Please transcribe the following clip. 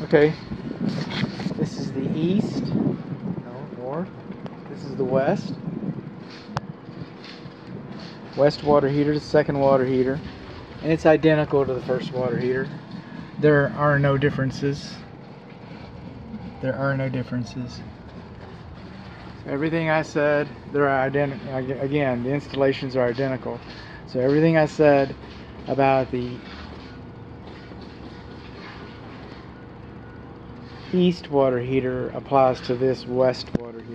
Okay, this is the east, no, north. This is the west. West water heater, the second water heater, and it's identical to the first water heater. There are no differences. There are no differences. So everything I said, they're identical. Again, the installations are identical. So everything I said about the east water heater applies to this west water heater.